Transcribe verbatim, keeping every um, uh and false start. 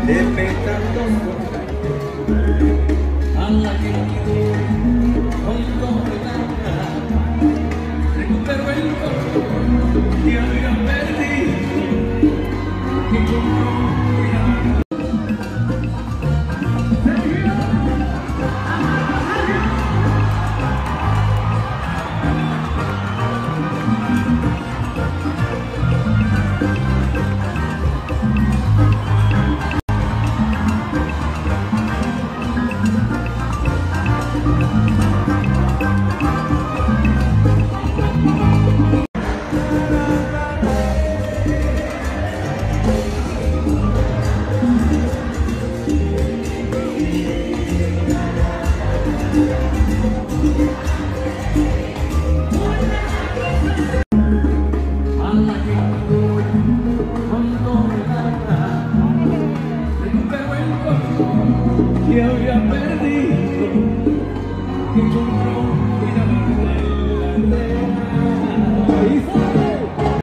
Despertando a la que con condenada recupero el color que había perdido y como que había perdido